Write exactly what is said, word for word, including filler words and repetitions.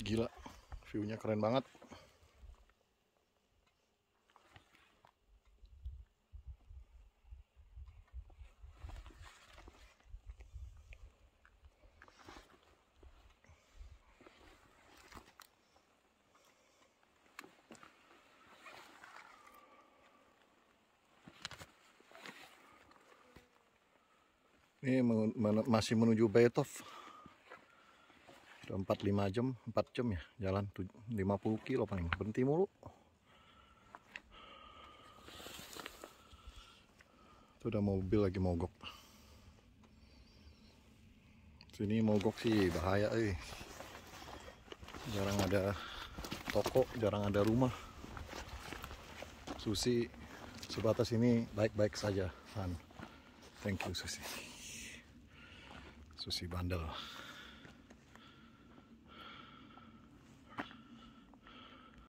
Gila, view-nya keren banget. Ini men men masih menuju Beitov. Sudah empat lima jam, empat jam ya jalan, lima puluh kilo paling, berhenti mulu. Itu udah mobil lagi mogok. Sini mogok sih bahaya eh. Jarang ada toko, jarang ada rumah. Susi sebatas ini baik-baik saja, Han. Thank you Susi. Susi bandel.